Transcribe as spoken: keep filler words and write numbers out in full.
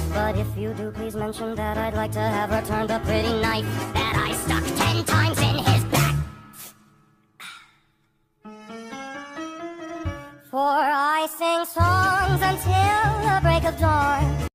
But if you do, please mention that I'd like to have returned the pretty knife that I stuck ten times in his back. For I sing songs until the break of dawn,